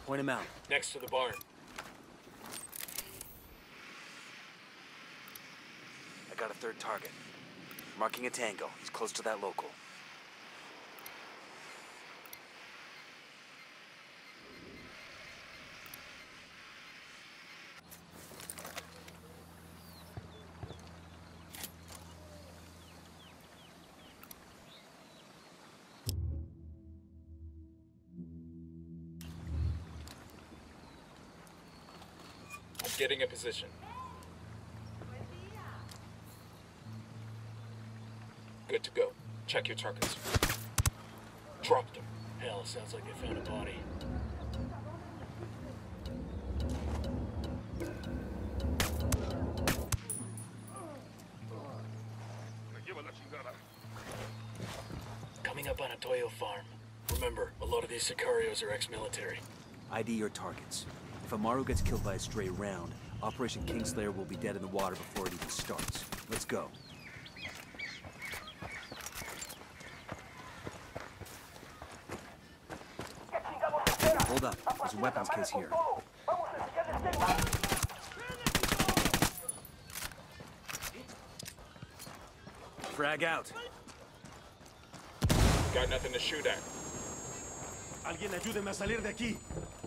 Point him out. Next to the barn. I got a third target. Marking a tango. He's close to that local. Getting a position. Good to go. Check your targets. Dropped them. Hell, sounds like they found a body. Coming up on a Toyo farm. Remember, a lot of these Sicarios are ex-military. ID your targets. If Amaru gets killed by a stray round, Operation Kingslayer will be dead in the water before it even starts. Let's go. Hold up. There's a weapons case here. Frag out. Got nothing to shoot at. Alguien ayúdeme a salir de aquí.